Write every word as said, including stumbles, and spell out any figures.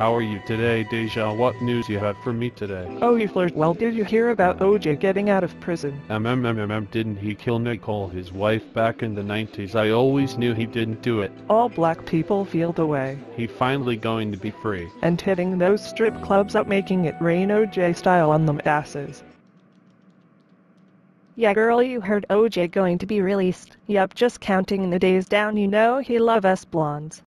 How are you today, Deja? What news you have for me today? Oh, you flirt. Well, did you hear about O J getting out of prison? MMMMM, didn't he kill Nicole, his wife, back in the nineties? I always knew he didn't do it. All black people feel the way. He finally going to be free. And hitting those strip clubs up, making it rain O J style on them asses. Yeah girl, you heard O J going to be released. Yup, just counting the days down, you know he love us blondes.